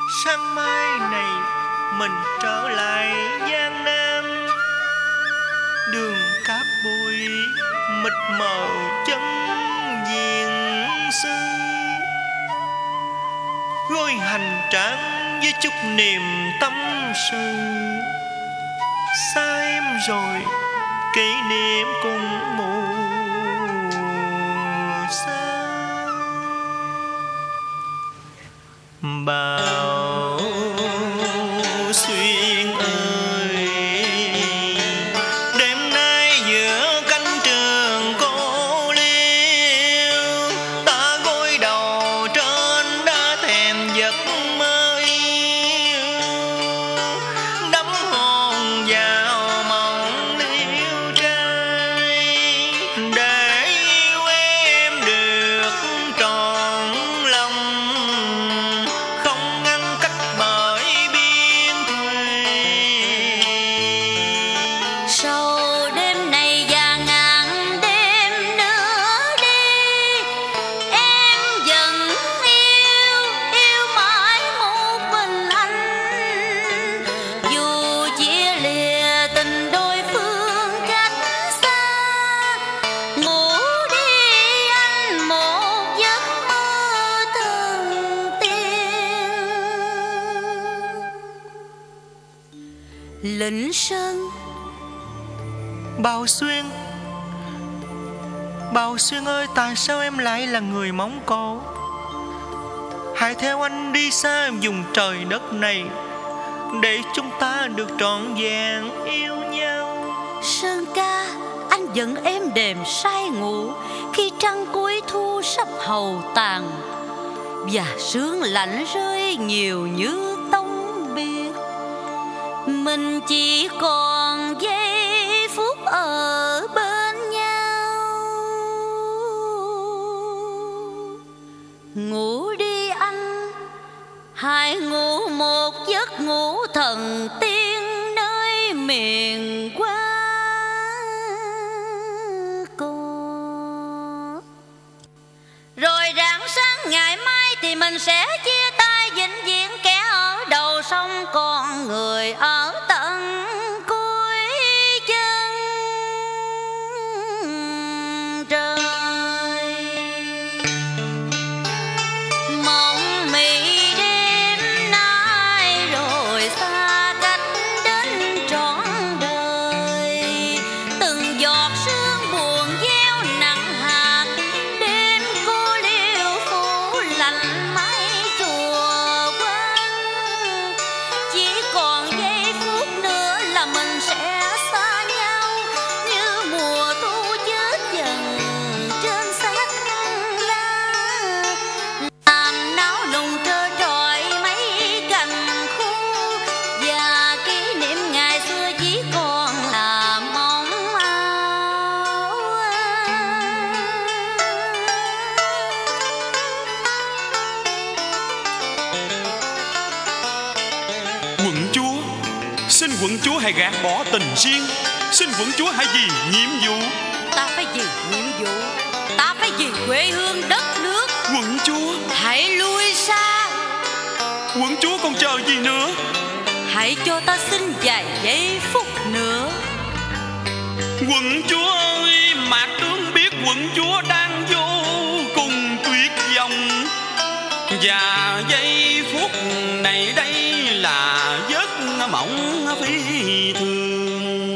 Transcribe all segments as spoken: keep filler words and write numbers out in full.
Sáng mai này mình trở lại Giang Nam, đường cát bụi mịt mờ chân diện sư, gối hành trang với chút niềm tâm sự. Xa em rồi kỷ niệm cùng mù xa. Bảo Xuyên ơi, đêm nay giữa cánh trường cô liêu, ta gối đầu trên đã thèm giấc mơ yêu, đắm hồn vào mộng liêu trai, để yêu em được trọn lòng, không ngăn cách bởi biên thùy. Sau đêm này và ngàn đêm nữa đi, em vẫn yêu, yêu mãi một mình anh. Dù chia lìa tình đôi phương cách xa, ngủ đi anh một giấc mơ thần tiên. Lĩnh Sơn. Bảo Xuyên, Bảo Xuyên ơi, tại sao em lại là người Mông Cổ? Hãy theo anh đi xa vùng trời đất này, để chúng ta được trọn vẹn yêu nhau. Sơn ca, anh vẫn êm đềm say ngủ khi trăng cuối thu sắp hầu tàn, và sương lạnh rơi nhiều như tông biệt. Mình chỉ còn giây phút ở bên nhau. Ngủ đi anh, hãy ngủ một giấc ngủ thần tiên nơi miền Hoa Cô. Rồi rạng sáng ngày mai thì mình sẽ chia tay vĩnh viễn, kẻ ở đầu sông còn người ở tận cuối chân trời. Mộng mị đêm nay rồi xa cách đến trọn đời, từng giọt sương buồn gieo nặng hạt, đêm cô liêu phủ lạnh mái chùa quanh. Chỉ còn giây phút nữa là mình sẽ xa nhau, như mùa thu chết dần trên xác lá, làm náo nùng trơ trọi mấy cành khô, và kỷ niệm ngày xưa chỉ còn là mong ảo. Quận chúa, xin quận chúa hãy gạt bỏ tình riêng, xin quận chúa hãy vì nhiệm vụ. Ta phải vì nhiệm vụ, ta phải vì quê hương đất nước. Quận chúa, Hãy lui xa, quận chúa còn chờ gì nữa? hãy cho ta xin vài giây phút nữa. Quận chúa ơi, Mạc tướng biết quận chúa đang vô cùng tuyệt vọng, và giây phút này đây là giấc mộng phi thường,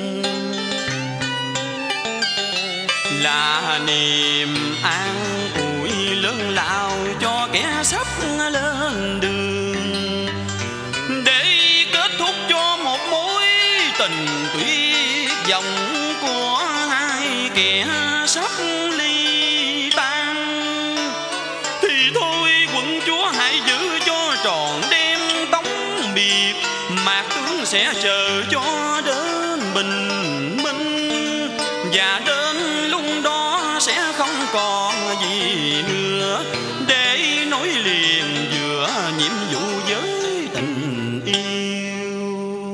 là niềm an ủi lớn lao cho kẻ sắp lên đường, để kết thúc cho một mối tình tuyệt vọng của hai kẻ sắp ly tan. Thì thôi quận chúa hãy giữ cho tròn đêm tống biệt, Mạc tướng sẽ chờ cho đến bình minh, và đến lúc đó sẽ không còn gì nữa để nối liền giữa nhiệm vụ với tình yêu.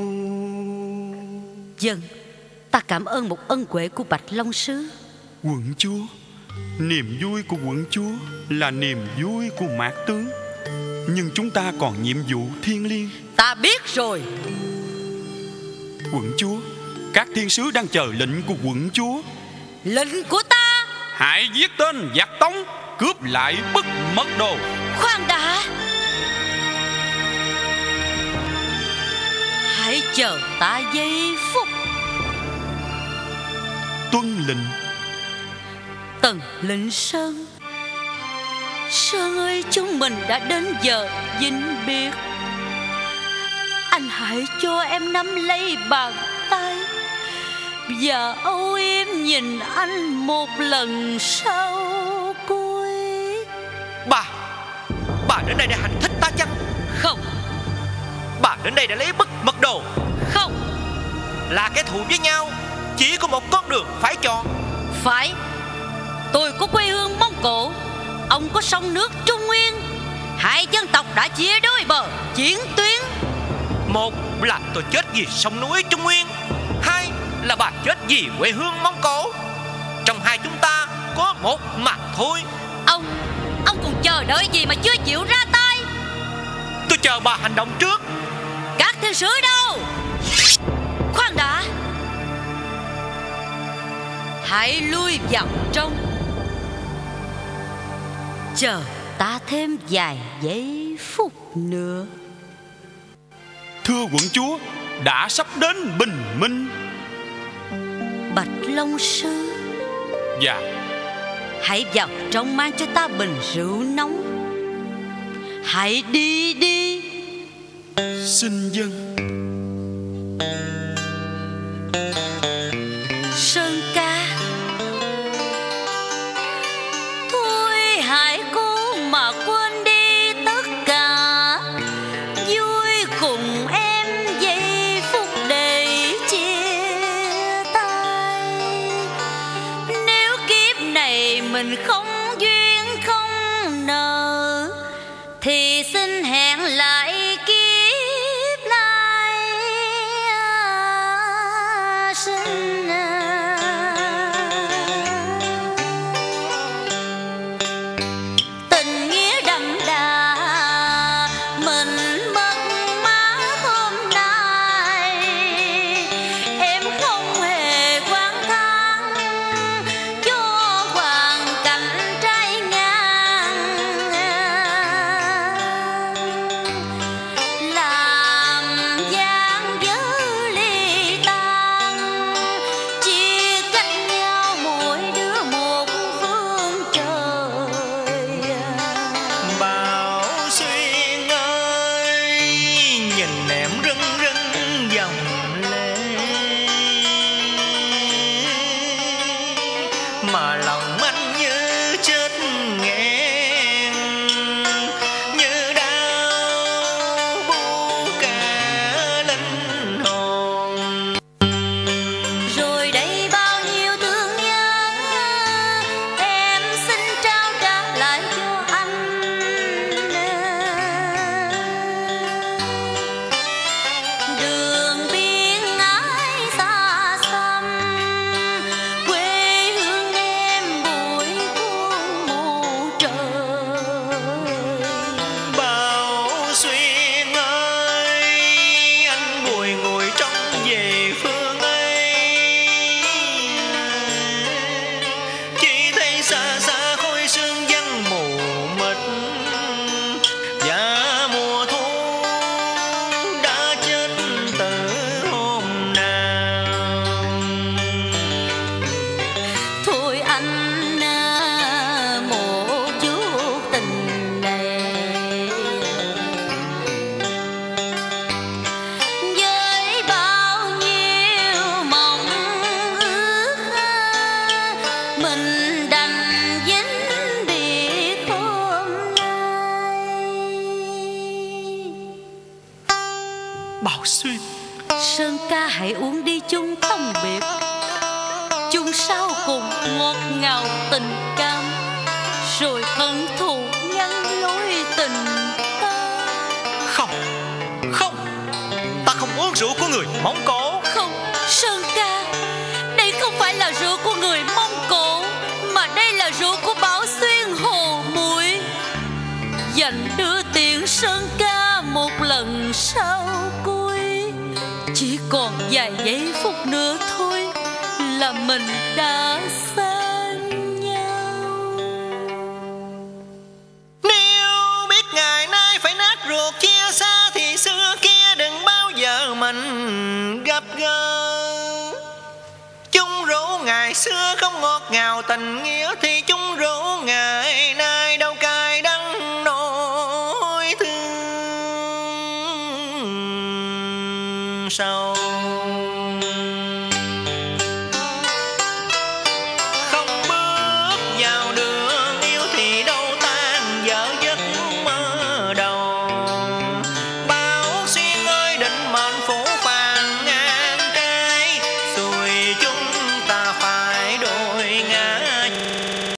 Dân, ta cảm ơn một ân huệ của Bạch Long Sứ. Quận chúa, niềm vui của quận chúa là niềm vui của Mạc tướng. nhưng chúng ta còn nhiệm vụ thiêng liêng. Ta biết rồi. Quận chúa, các thiên sứ đang chờ lệnh của quận chúa. Lệnh của ta? Hãy giết tên giặc Tống, cướp lại bức mật đồ. Khoan đã, hãy chờ ta giây phút. Tuân lệnh. Tần Lĩnh Sơn, Sơn ơi, chúng mình đã đến giờ vĩnh biệt. Anh hãy cho em nắm lấy bàn tay và âu yếm nhìn anh một lần sau cuối. Bà Bà đến đây để hành thích ta chăng? Không. Bà đến đây để lấy bức mật đồ? Không. Là kẻ thù với nhau, chỉ có một con đường phải chọn. Phải. Tôi có quê hương Mông Cổ, ông có sông nước Trung Nguyên. Hai dân tộc đã chia đôi bờ chiến tuyến. Một là tôi chết vì sông núi Trung Nguyên, hai là bà chết vì quê hương Mông Cổ. Trong hai chúng ta có một mà thôi. Ông Ông còn chờ đợi gì mà chưa chịu ra tay? Tôi chờ bà hành động trước. Các thiên sứ đâu? Khoan đã, hãy lui vào trong, chờ ta thêm vài giây phút nữa. Thưa quận chúa, đã sắp đến bình minh. Bạch Long Sư, Dạ. hãy vào trong mang cho ta bình rượu nóng. Hãy đi đi. Xin dân. Sơn ca, thôi hãy cố mà quên đi tất cả, vui cùng em giây phút để chia tay. Nếu kiếp này mình không duyên không nợ, thì xin hẹn lại kiếp này. Xin tình nghĩa đậm đà mình mất mát hôm nay. Em không hề oán than cho hoàn cảnh trái ngang, làm gian dở ly tan, chia cách nhau mỗi đứa một phương trời. Bảo Xuyên ơi, nhìn em rưng rưng dòng lệ, mà lòng anh như chết nghẹn, như đau buốt cả linh hồn. Rồi đây bao nhiêu thương nhớ, em xin trao trả lại cho anh. Đường biên ái xa xăm, quê hương em bụi cuốn mù trời. Bảo Xuyên ơi, anh bùi ngùi trong về phương ấy, chỉ thấy xa xa khói sương vắng mù mịt, và mùa thu đã chết từ hôm nào. Thôi anh à, một chút tình này, với bao nhiêu mong ước, mình đành dính biệt hôm nay. Bảo Xuyên, Sơn ca hãy uống đi chung tông biệt, chung sau cùng ngọt ngào tình cảm, rồi hận thù ngăn lối tình ta. không, không, ta không uống rượu của người Mông Cổ. Không, Sơn ca, đây không phải là rượu của người Mông Cổ, mà đây là rượu của Bảo Xuyên Hồ Muội, dành đưa tiền ruột chia xa thì xưa kia đừng bao giờ mình gặp gỡ. Chung rượu ngày xưa không ngọt ngào tình nghĩa, thì chung rượu ngày nay đâu cay đắng nỗi thương sâu.